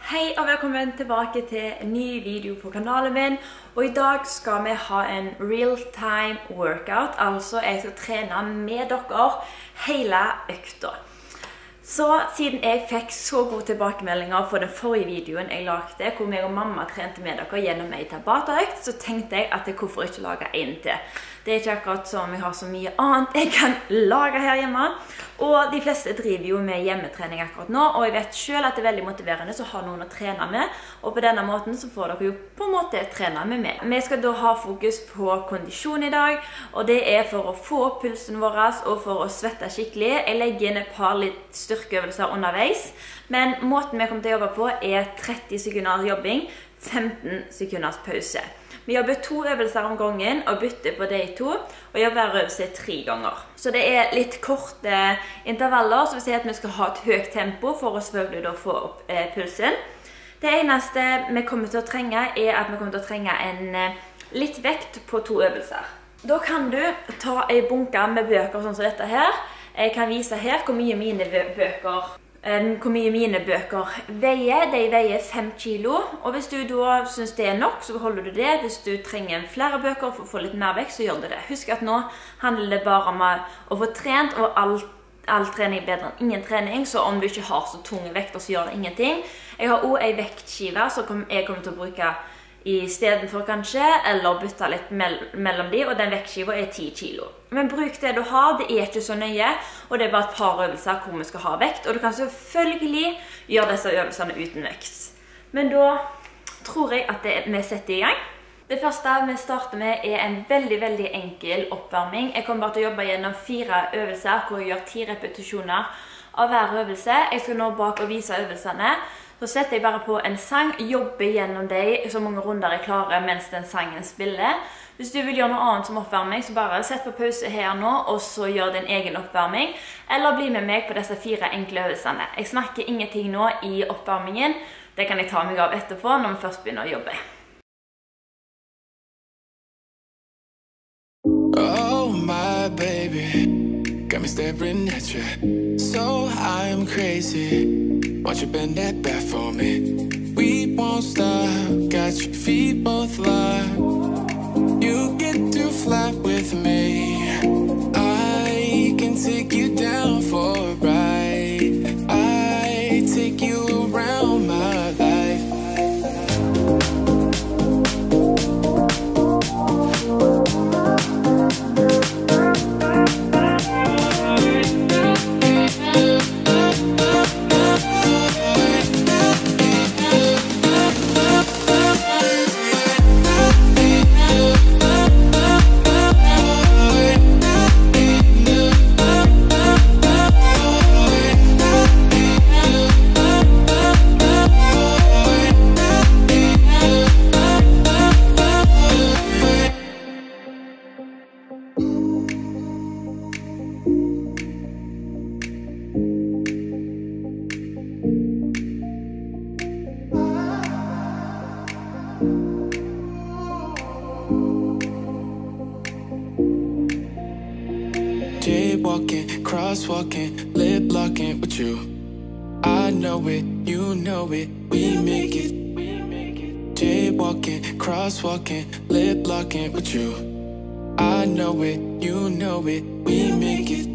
Hei og velkommen tilbake til en ny video på kanalen min. Og i dag skal vi ha en real-time workout, altså jeg skal trene med dere hele økta. Så siden jeg fikk så gode tilbakemeldinger på den forrige videoen jeg lagde, hvor jeg og mamma trente med dere gjennom en Tabata-økt, så tenkte jeg at hvorfor ikke lage en til. Det er ikke akkurat som jeg har så mye annet jeg kan lage her hjemme. Og de fleste driver jo med hjemmetrening akkurat nå, og jeg vet selv at det er veldig motiverende så har noen å trene med. Og på denne måten så får dere jo på en måte trene med meg. Vi skal da ha fokus på kondisjon i dag, og det er for å få opp pulsen vår og for å svette skikkelig. Jeg legger inn et par litt styrkeøvelser underveis, men måten vi kommer til å jobbe på er 30 sekunder jobbing, 15 sekunders pause. Vi jobber 2 øvelser om gangen og bytter på de 2, og gjør hver øvelse 3 ganger. Så det er litt korte intervaller, så vi sier at vi skal ha et høyt tempo for å selvfølgelig da få opp pulsen. Det eneste vi kommer til å trenge er at vi kommer til å trenge en litt vekt på 2 øvelser. Da kan du ta en bunke med bøker sånn som dette her. Jeg kan vise her hvor mye mine bøker veier. De veier 5 kilo, og hvis du da synes det er nok, så holder du det. Hvis du trenger flere bøker for å få litt mer vekt, så gjør du det. Husk at nå handler det bare om å få trent, og all trening er bedre enn ingen trening, så om du ikke har så tunge vekter, så gjør det ingenting. Jeg har også en vektskive som jeg kommer til å bruke i stedet for kanskje, eller bytte litt mellom de, og den vektskiva er 10 kilo. Men bruk det du har, det er ikke så nøye, og det er bare et par øvelser hvor vi skal ha vekt, og du kan selvfølgelig gjøre disse øvelsene uten vekt. Men da tror jeg at vi setter i gang. Det første vi starter med er en veldig enkel oppvarming. Jeg kommer bare til å jobbe gjennom 4 øvelser, hvor jeg gjør 10 repetisjoner av hver øvelse. Jeg skal nå bak og vise øvelsene. Så setter jeg bare på en sang, jobber gjennom de så mange runder jeg klarer mens den sangen spiller. Hvis du vil gjøre noe annet som oppvarming, så bare sett på pause her nå, og så gjør din egen oppvarming. Eller bli med meg på disse 4 enkle øvelsene. Jeg snakker ingenting nå i oppvarmingen. Det kan jeg ta meg av etterpå når vi først begynner å jobbe. Oh my baby, got me staring at you. So I'm crazy. Watch you bend that back for me. We won't stop. Got your feet both locked. You get to fly with me. I can take you down for a ride. I take you around my life. Jaywalking, crosswalking, lip locking with you. I know it, you know it, we make it. Jaywalking, crosswalking, lip locking with you. I know it, you know it, we make it.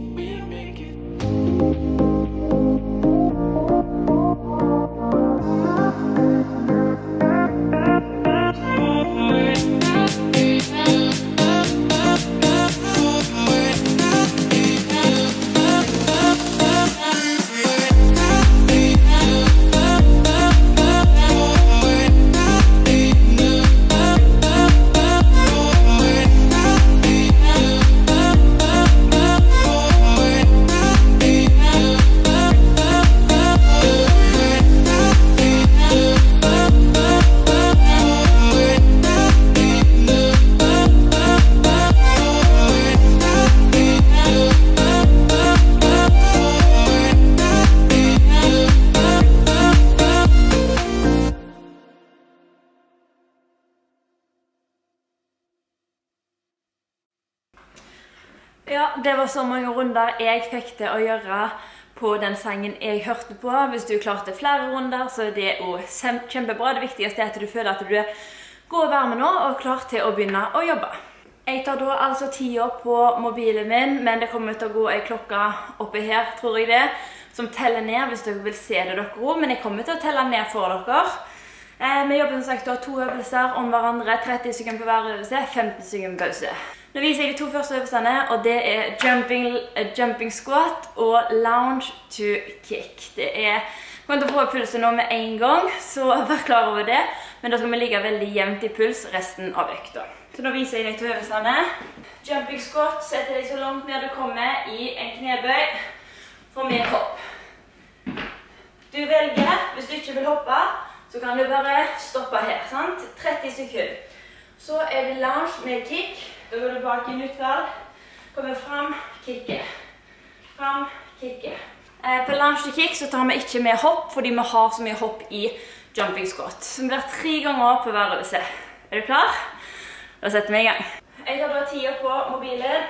Ja, det var så mange runder jeg fikk til å gjøre på den sangen jeg hørte på. Hvis du klarte flere runder, så er det også kjempebra. Det viktigste er at du føler at du er god og varme nå og klar til å begynne å jobbe. Jeg tar da altså tida på mobilen min, men det kommer til å gå en klokke oppe her, tror jeg det, som teller ned hvis dere vil se det dere også, men jeg kommer til å telle ned for dere. Vi jobber som sagt da 2 øvelser om hverandre, 30 sekunder på hver øvelse, 15 sekunder pause. Nå viser jeg de 2 første øvelsene, og det er jumping squat og lounge to kick. Det er, jeg kommer til å få opp pulsen nå med en gang, så vær klar over det, men da skal vi ligge veldig jevnt i puls resten av økta. Så nå viser jeg deg 2 øvelsene. Jumping squat, setter deg så langt ned du kommer i en knebøy for med hopp. Du velger, hvis du ikke vil hoppe, så kan du bare stoppe her, sant? 30 sekunder. Så er det lounge med kick. Da går du bak i en utvalg. Kommer fram, kikke. Fram, kikke. På lounge til kick så tar vi ikke med hopp, fordi vi har så mye hopp i jumping squat. Så vi blir 3 ganger på hver øvelse. Er du klar? Da setter vi i gang. Jeg tar da tida på mobilen.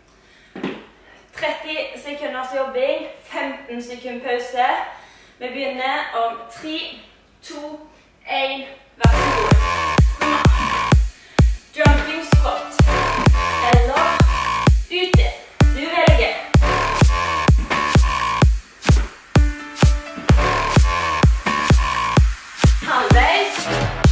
30 sekunders jobbing, 15 sekunder pause. Vi begynner om 3, 2, 1, vær så god. Jumping squat. Eller ute. Du velger. Halvveis.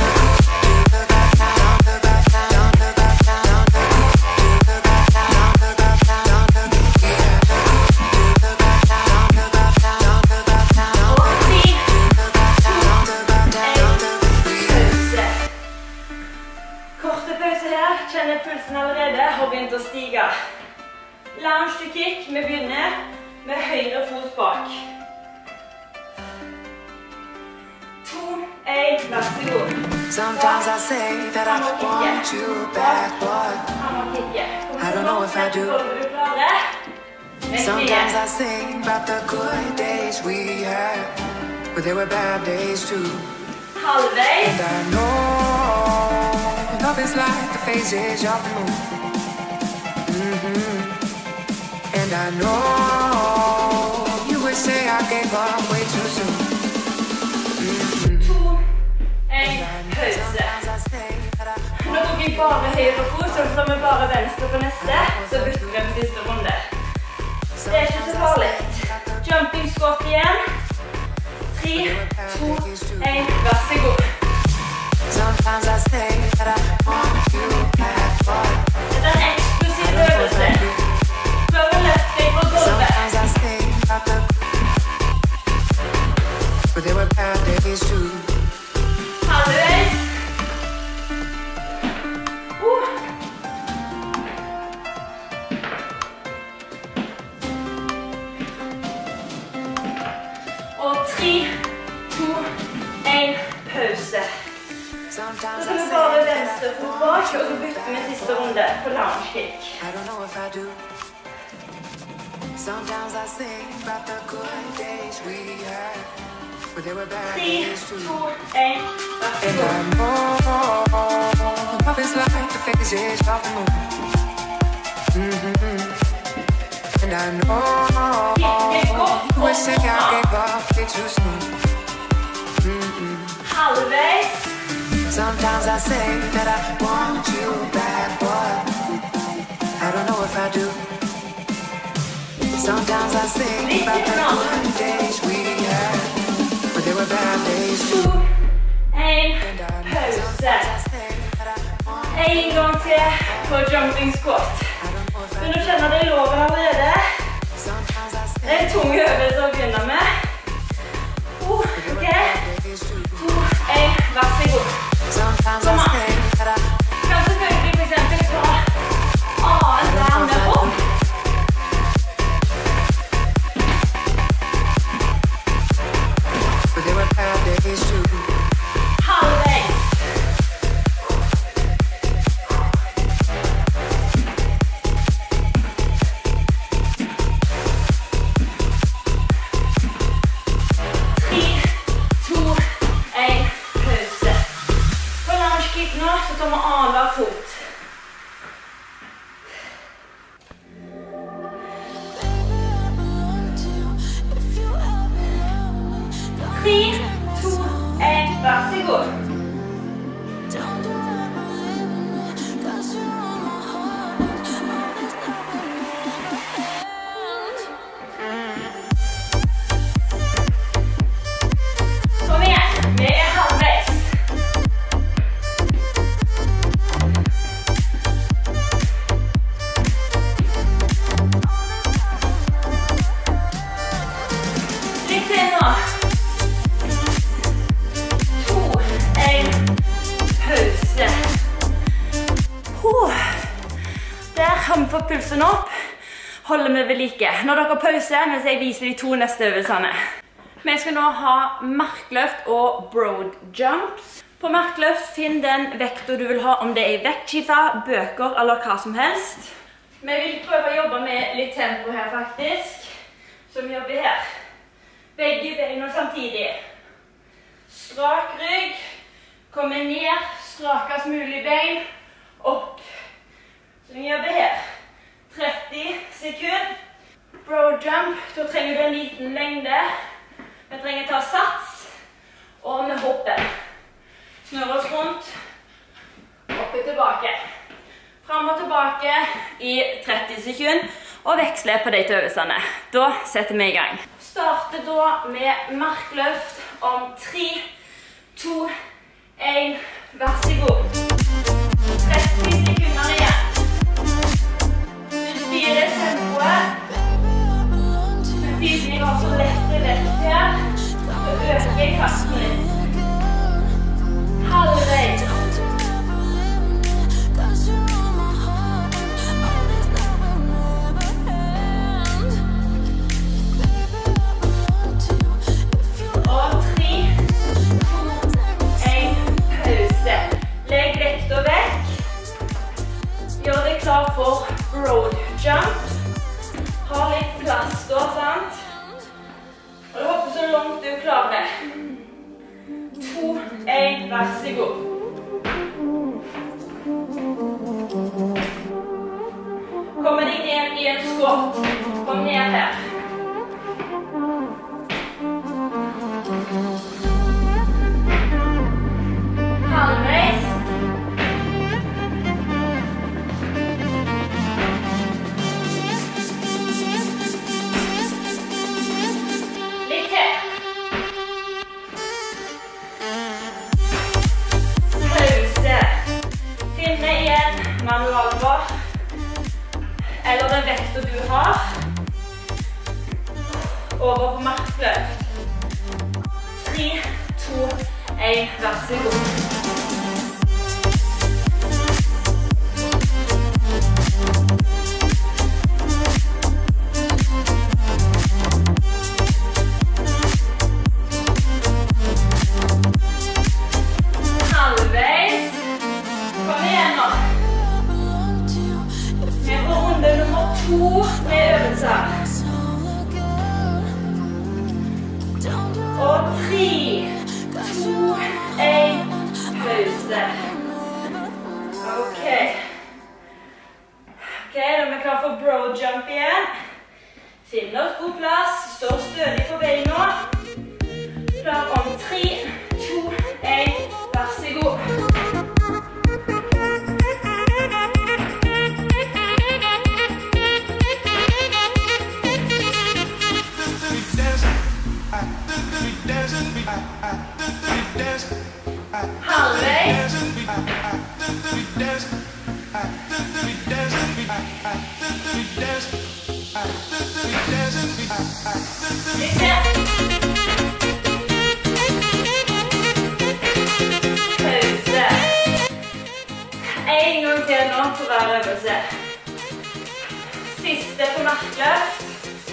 Kjenner pulsen allerede har begynt å stige. Lounge to kick. Vi begynner med høyre fot bak. 2, 1, vær så god. Sometimes I say that I want you back, but I don't know if I do. Sometimes I think about the good days we had, but there were bad days too. Halvveis. And I know love is like the phases of the moon. And I know you would say I gave up way too soon. 2, 1, pause. Nå tok jeg bare høyre fot, så tar vi bare venstre på neste, så bytter vi på siste runde. Det er ikke så farlig. Jumping squat igjen. 3, 2, 1, vær så god. Sometimes I say that I want you back, but Det er en eksplosiv øvelse. Prøv å løfte deg på gulvet. sometimes I think about the but there were bad days too. Halvveis. Og 3, 2, 1, pause. Så Sometimes tar I vi say bare that venstre I fot bak, og så bytter vi siste runde på lounge kick. I don't know if I do. Sometimes I think about the good days we had, but there were bad 3, days too. 2, 1, vær så And god. I know love is like the phases of the moon. And I know you would say I gave up way too soon. Halvveis. Sometimes I say that I want you back, but I don't know if I do. Sometimes I think about the good days we had, but there were bad days 2, too. 1, And I know pause. sometimes I say that I want En gang til på jumping squat. I don't know if I Begynner å kjenne det i låren allerede. Sometimes I Det er en tung øvelse å begynne med. there were Ok. bad days too. 2, 1, vær så god. Sometimes Come I on. say that I Kan selvfølgelig for eksempel ta annen arm der opp. but there were bad days too. Halvveis. pulsen opp, holder vi ved like. Når dere pauser, mens jeg viser de 2 neste øvelsene. Vi skal nå ha markløft og broad jumps. På markløft, finn den vekta du vil ha, om det er vektskifa, bøker eller hva som helst. Vi vil prøve å jobbe med litt tempo her faktisk, som vi jobber her. Begge beina samtidig. Strak rygg, komme ned, strakest mulig bein, opp. Så vi jobber her. 30 sekunder. Broad jump, da trenger du en liten lengde. Vi trenger ta sats, og vi hopper. Snurr oss rundt, opp og tilbake. Fram og tilbake i 30 sekunder, og veksle på de øvelsene. Da setter vi i gang. Starter da med markløft om 3, 2, 1, vær så god. 30 sekunder igjen. Du styrer tempoet. Men siden jeg har så lette vekt her, så øker jeg kraften litt. Halvveis. Og 3, 2, 1, pause. Legg vekta vekk. Gjør deg klar for broad jump. Ha litt plass da, sant? Og du hopper så langt du klarer. 2, 1, vær så god. Kommer deg ned i en skott. Kom ned her. Halvveis. Litt til. Finne igjen manualbar, eller den vekta du har, over på markløft. 3, 2, 1, vær så god. Og 3, 2, 1, pause. Ok, da er vi klar for broad jump igjen. Finn oss god plass, stå stødig på beina. Klar om 3, 2, 1, vær så god. Halvveis. Litt til. Pause. En gang til nå på hver øvelse. Siste på markløft.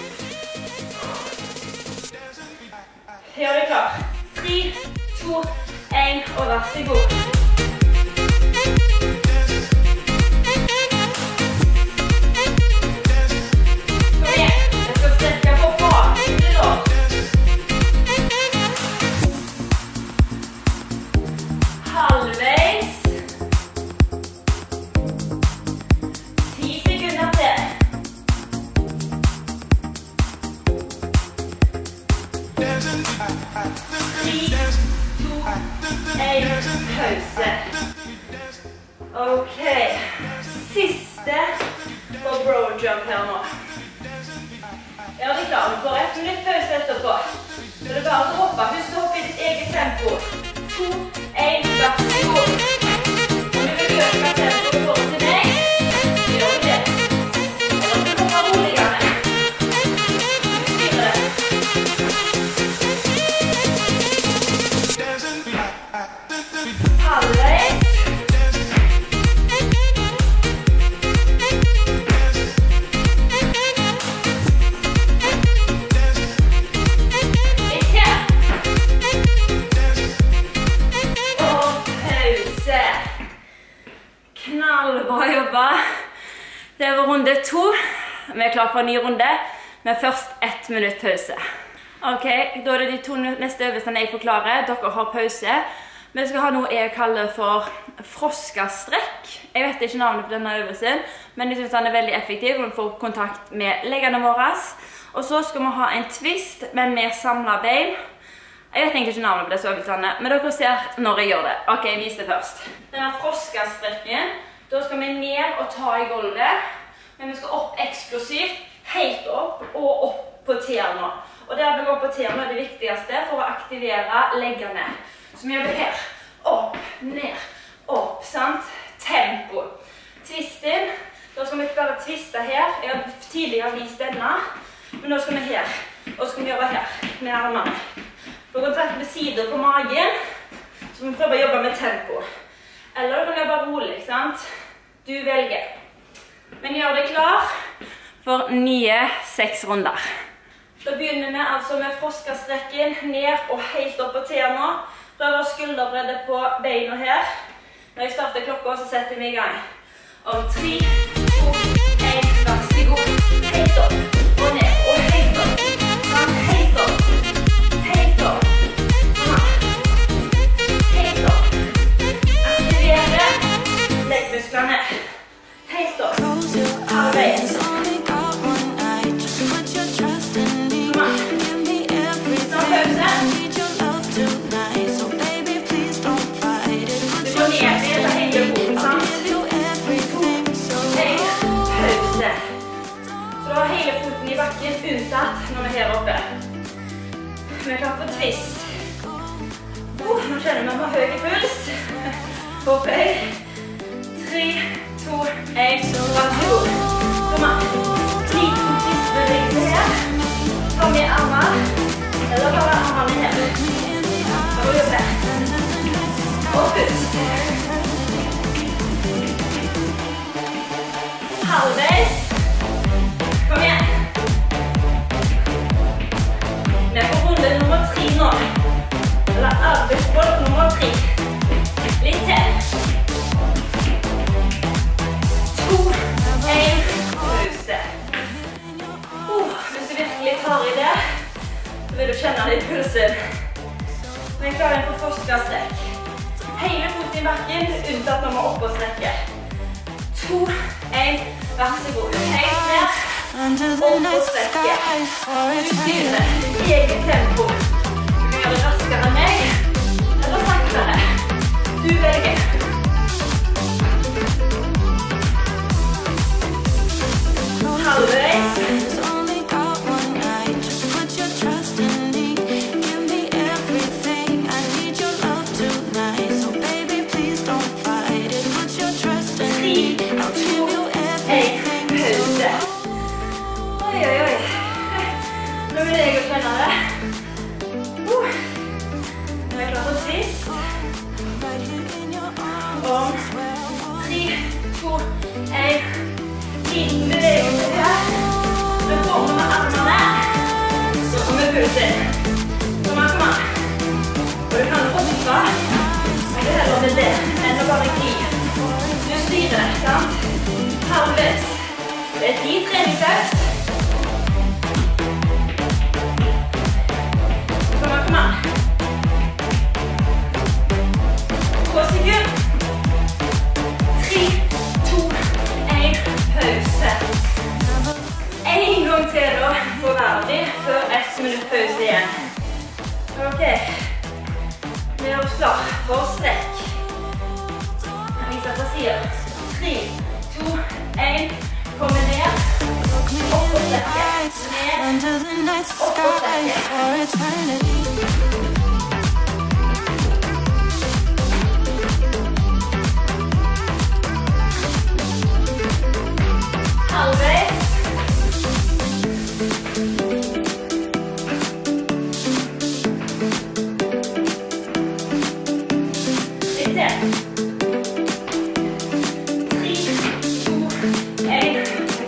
Gjør det klar. 3, 2, 1, og vær så god. Kom igjen, jeg skal strekke på baksiden da. Halvveis. 10 sekunder til. 1, pause. Ok, siste på broad jump her nå. Er dere klare? Du får 1 minutt pause etterpå. Så det er bare å hoppe. Husk å hoppe i ditt eget tempo. 2, 1, vær så god. Om du vil øke tempo i forhold til meg, så gjør du det. Eller du hopper roligere. Du styrer det. Halvveis. Knallbra jobbet. Det var runde 2. Vi er klar for en ny runde, men først 1 minutt pause. Ok, da er det de 2 neste øvelsene jeg forklarer. Dere har pause. Vi skal ha noe jeg kaller for froskastrekk. Jeg vet ikke navnet på denne øvelsen, men jeg synes den er veldig effektiv når vi får kontakt med leggene våre. Og så skal vi ha en twist, men med samlet bein. Jeg vet egentlig ikke navnet på disse øvelsene, men dere ser når jeg gjør det. Ok, jeg viser det først. Denne froskastrekken, da skal vi ned og ta i gulvet, men vi skal opp eksplosivt, helt opp og opp på tærne. Og der vi går på tærne er det viktigste for å aktivere leggene. Så vi gjør det her. Opp, ned, opp, sant? Tempo. Twisten. Da skal vi ikke bare twiste her. Jeg har tidligere vist denne, men nå skal vi her. Og så skal vi gjøre her, med armene. For å trekke med sider på magen, så må vi prøve å jobbe med tempo. Eller du kan jobbe rolig, sant? Du velger. Men gjør deg klar for nye 6 runder. Da begynner vi altså med froskastrekken ned og helt opp på tærne. Prøv å skulderbredde på beina her. Når jeg starter klokka, så setter vi i gang. Om 3, 2, 1, vær så god. Helt opp og ned og helt opp. Sånn, helt opp. Helt opp. Kom an. Helt opp. Aktivere leggmusklene. Helt opp. Halvveien. Unntatt når vi er her oppe. Vi er klar for twist. Nå kjenner vi har høy puls. Håper jeg. 3, 2, 1, vær så god. Kom an. Liten twistbevegelse her. Ta med armene. Eller bare armene her. Da må vi jobbe. Og pust. Halvveis. Kom igjen. Vi er på runde nummer 3 nå. Eller arbeidsbolk nummer 3. Litt til. 2, 1, pause. Hvis du virkelig tar i det, så vil du kjenne det i pulsen. Vi er klare for froskastrekk. Hele foten i bakken, unntatt når vi er oppe og strekker. 2, 1, vær så god. Helt ned. Og på strekke. Du styrer eget tempo. Du kan gjøre det raskere enn meg, eller saktere. Du velger. Halvveis. Om 3, 2, 1. Liten bevegelse her. Så kommer med armene. Så kommer pusten. Kom an, kom an. Og du kan ofte, jeg kan heller med det, enn å bare gli. Du styrer, sant? Halvveis. Det er 10 treningsøkt. Kom an, kom an. 2 sekunder. 3, 2, 1, pause. En gang til da, på verdig, før 1 minutt pause igjen. Ok. Vi er oss klar for strekk. Jeg viser på siden. 3, 2, 1, komme ned. Opp og strekke. Ned. Opp og strekke. Halvveis. Litt til. 3, 2, 1.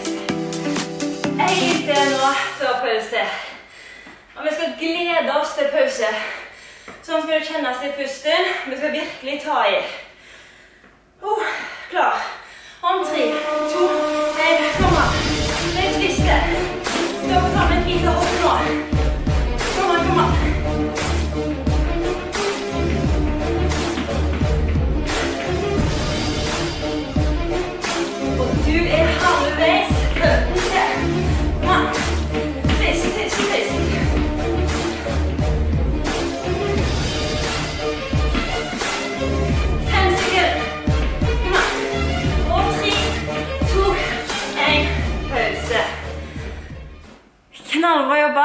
En til nå før pause. Og vi skal glede oss til pause. Sånn skal det kjennes i pusten. Vi skal virkelig ta i. Klar. Om 3, 2, 1, kom an. Litt twiste. Dere tar med et lite hopp nå. Kom an, kom an. Og du halvveis. 15 til. Kom an. Twist, twist, twist. 5 sekunder. Kom an. Og 3, 2, 1, pause. Knallbra jobba.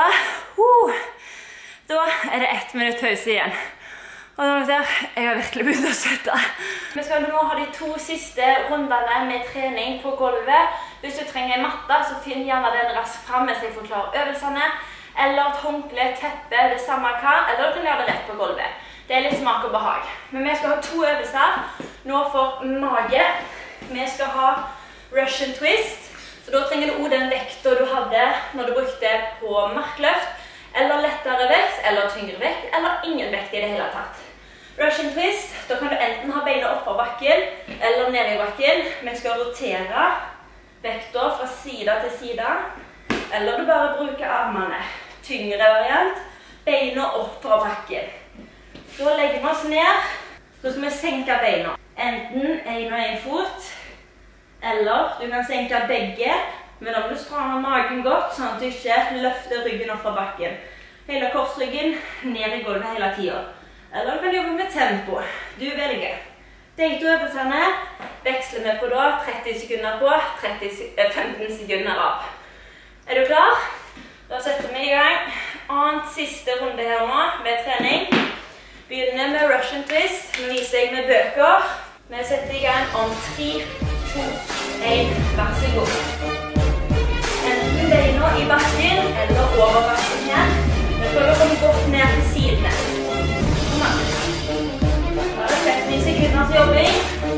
Da det 1 minutt pause igjen. Og jeg har virkelig begynt å svette. Vi skal nå ha de 2 siste rundene med trening på gulvet. Hvis du trenger en matte, så finn gjerne den raskt frem mens jeg forklarer øvelsene. Eller et håndkle, teppe, det samme hva, eller du kan gjøre det rett på gulvet. Det litt smak og behag. Men vi skal ha 2 øvelser. Nå for mage. Vi skal ha Russian twist. Så da trenger du også den vekten du hadde når du brukte på markløft. Eller lettere vekt, eller tyngre vekt, eller ingen vekt i det hele tatt. Russian twist, da kan du enten ha beina opp av bakken, eller ned i bakken. Vi skal rotere vekta fra side til side, eller du bare bruker armene. Tyngre variant, beina opp fra bakken. Da legger vi oss ned, så skal vi senke beina. Enten en og en fot, eller du kan senke begge, men da må du stramme magen godt, sånn at du ikke løfter ryggen opp fra bakken. Hele korsryggen ned i gulvet hele tiden. Eller du kan jobbe med tempo. Du velger. De 2 øvelsene veksler vi på da, 30 sekunder på, 15 sekunder av. Er du klar? Da setter vi i gang. Annet siste runde her nå med trening. Begynner med Russian twist. Nå viser jeg med bøker. Vi setter i gang om 3, 2, 1, vær så god. Enten beina i bakken eller over bakken her. Vi prøver å komme godt ned til sidene. Kom an. Da det 30 sekunders jobbing.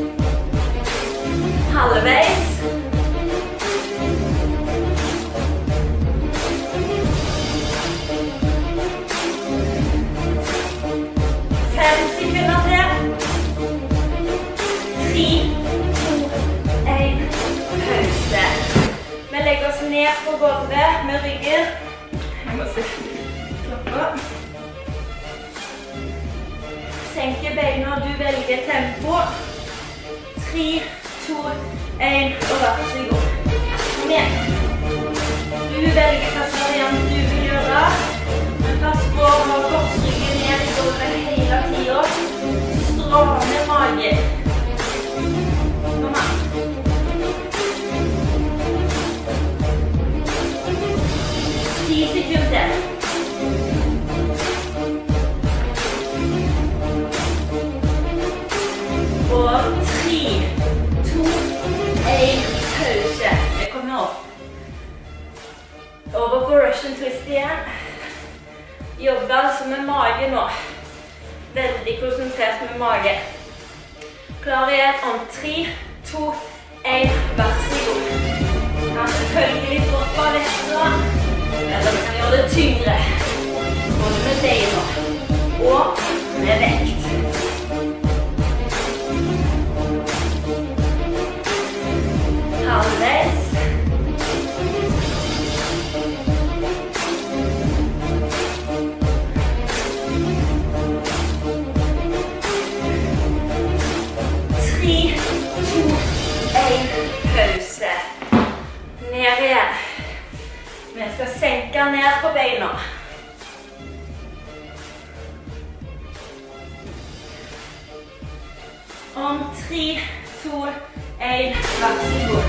Halvveis. 5 sekunder til. 3, 2, 1, pause. Vi legger oss ned på gulvet med ryggen. Jeg må se klokka. Senke beina, du velger tempo. 3, 2, 1, og vær så god. Kom igjen. Du velger hvilken variant du vil gjøre. Men pass på å ha korsryggen ned i gulvet hele tiden. Stramme mage. Kom an. 10 sekunder. Og 3, 2, 1, pause. Jeg kommer opp. Over på Russian twist igjen. Jobber altså med mage nå. Veldig konsentrert med mage. Klar igjen om 3, 2, 1, vær så god. Kan selvfølgelig droppe vekta. Eller vi kan gjøre det tyngre. Både med beina og med vekt. Halvveis. 3, 2, 1, pause. Ned igjen. Vi skal senke ned på beina. Om 3, 2, 1, vær så god.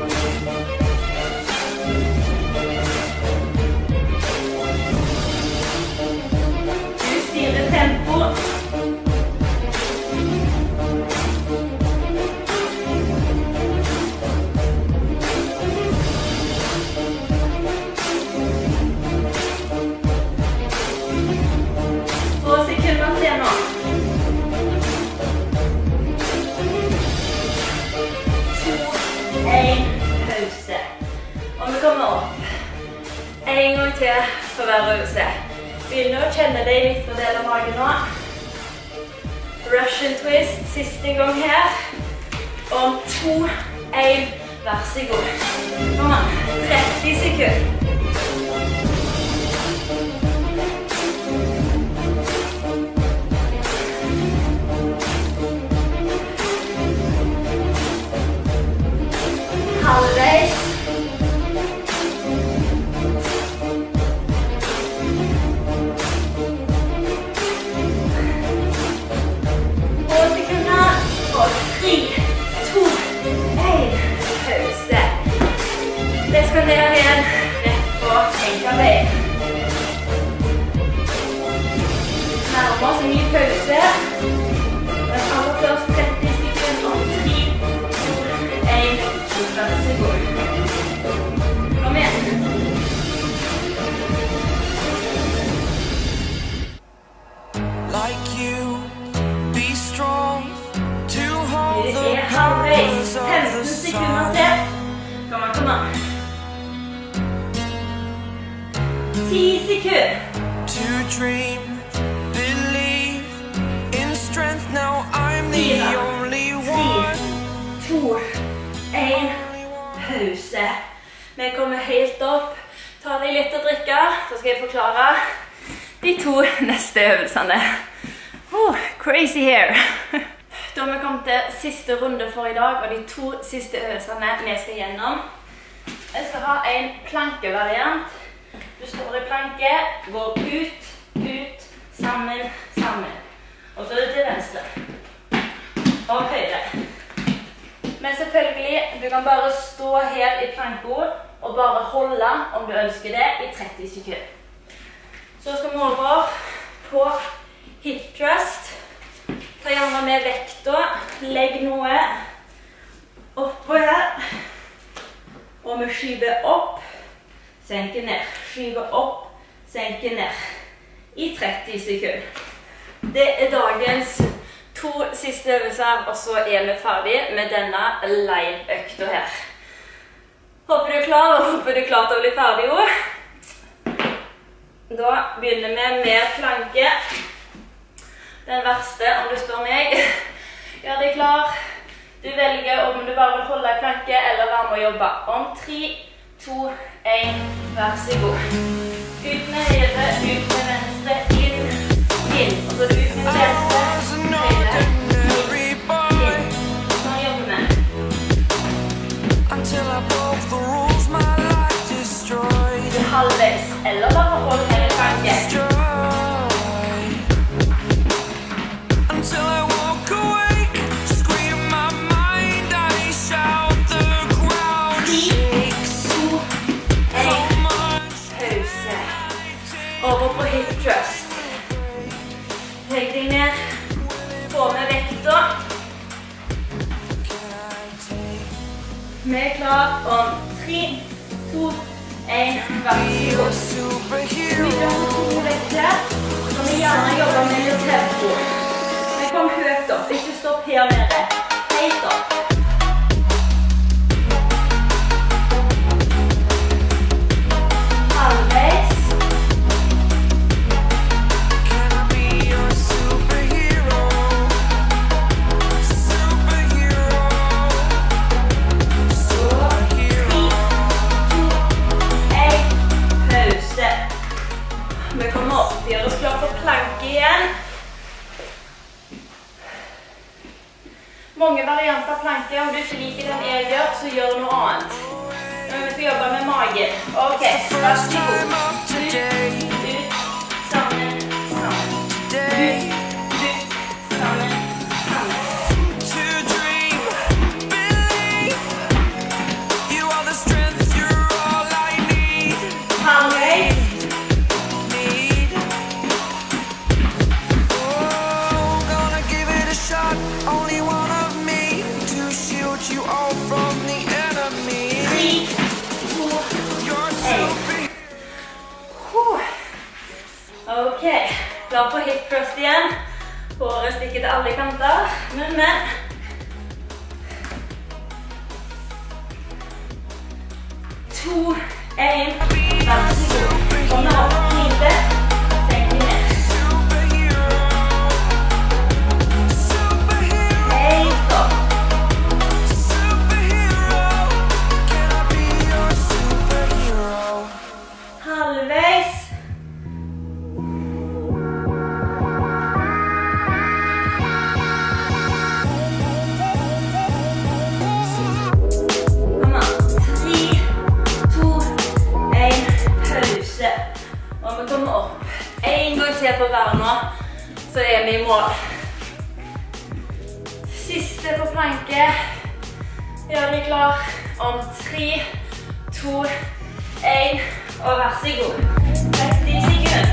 Du styrer tempo. En gang til for hver øvelse. Begynner å kjenne det i midtre del av magen nå. Russian twist, siste gang her. Om 2, 1. Vær så god. Kom an. 30 sekunder. Halvveis. 8 sekunder. Og 3, 2, 1. Pause. Det skal ned igjen. Rett på enkelbein. Nærmer oss en ny pause. Men aller først 30 sekunder. Og 3, 2, 1. Vær så god. Kom igjen. Like you, be strong to hold Det the halvveis. powers of 15 the sekunder sun. til. Kom an, kom an. 10 sekunder. To dream, believe in strength. Now I'm the 4, only 3, one. 2, 1. Pause. Vi kommer helt opp. Ta deg litt å drikke, så skal jeg forklare de 2 neste øvelsene. Crazy hair. Da har vi kommet til siste runde for i dag, og de 2 siste øvelsene vi skal gjennom. Jeg skal ha en plankevariant. Du står i planke, går ut, ut, sammen, sammen. Og så er det til venstre. Og høyre. Men selvfølgelig, du kan bare stå her i planko og bare holde, om du ønsker det, i 30 sekunder. Så skal vi over på hip thrust. Ta gjerne med vekta. Legg noe oppå her. Og vi skyver opp, senker ned. Skyver opp, senker ned. I 30 sekunder. Det er dagens 2 siste øvelser, og så er vi ferdig med denne line-økta her. Håper du er klar, og håper du er klar til å bli ferdig også. Da begynner vi med planke. Den verste, om du spør meg. Gjør deg klar. Du velger om du bare vil holde planke eller være med å jobbe. Om 3, 2, 1, vær så god. Ut med høyre, ut med venstre, inn, inn. Og så ut med venstre, høyre, inn. Sånn jobber vi. Until I broke the rules, my life destroyed. Halvveis, eller bare hold her i planke. Until I walk awake, scream my mind, I shout, the ground 3, shakes 2, 1. so much. Pause. Over på hip thrust. Legg deg ned. Få med vekta. Vi er klar om 3, 2, 1. Vær så god. Superhero. Vi har 2 vekter, så vi gjerne jobber med litt tempo. Vi kom høyt opp, ikke stopp her nede. Helt opp. Halvveis. Can I be your superhero? Superhero. Superhero. 3, 2, 1. Pause. Vi kommer opp. Gjør oss klar for planke igjen. Mange varianter av planke. Om du ikke liker den jeg gjør, så gjør noe annet. Men vi skal jobbe med magen. Ok, vær så god. Ut, ut, sammen, sammen. Ut, ut, sammen, sammen. To dream, believe. You are the strength, you're all I Halvveis. need. Oh, gonna give it a shot. Only one of me to shield you all from the enemy. 3, 2, You're 1. Ok, klar på hip thrust igjen. Håret stikker til alle kanter. Men. 2, 1. Vær så god. Kom opp, lite. Senk ned. superhero. Superhero. Helt opp. Superhero. å være nå, så er vi i mål. Siste på planke. Gjør deg klar om 3, 2, 1, og vær så god. 30 sekunder.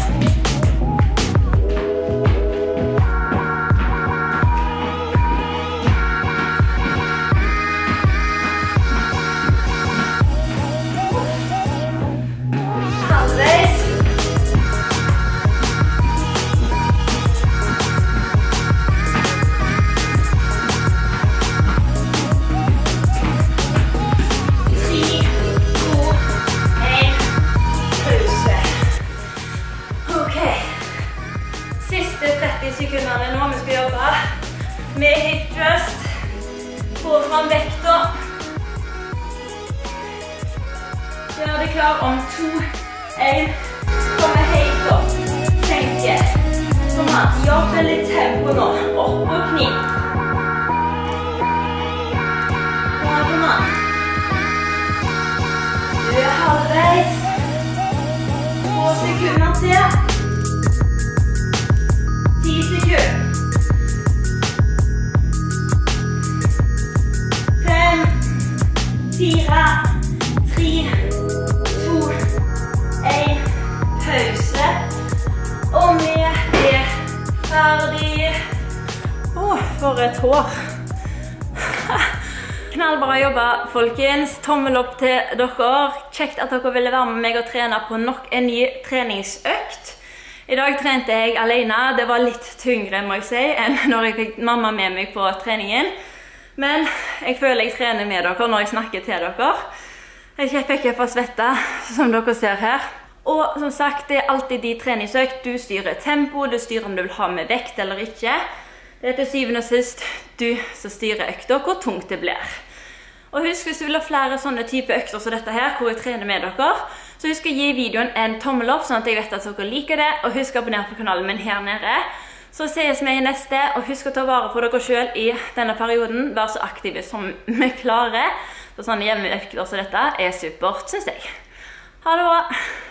Sekundene nå, vi skal jobbe med hip thrust, få fram vekta. Gjør det klar om 2, 1, komme helt opp, tenke. Kom an, jobbe litt tempo nå, opp på kni. Kom an. Du er halvveis. 2 sekunder til. 10 sekunder. 5, 4, 3, 2, 1, pause. Og vi er ferdig. For et hår. Knallbra jobba, folkens. Tommel opp til dere. Kjekt at dere ville være med meg og trene på nok en ny treningsøkt. I dag trente jeg alene. Det var litt tyngre, må jeg si, enn når jeg fikk mamma med meg på treningen. Men jeg føler jeg trener med dere når jeg snakker til dere. Jeg fikk ikke få svette, som dere ser her. Og som sagt, det er alltid de treningsøkt. Du styrer tempo, du styrer om du vil ha med vekt eller ikke. Det er til syvende og sist du som styrer økta, hvor tungt det blir. Og husk, hvis du vil ha flere sånne type økter som dette her, hvor jeg trener med dere, så husk å gi videoen en tommel opp, sånn at jeg vet at dere liker det, og husk å abonnere på kanalen min her nede. Så ses vi i neste, og husk å ta vare på dere selv i denne perioden. Vær så aktive som vi klarer. Så sånne jevne økter som dette er supert, synes jeg. Ha det bra!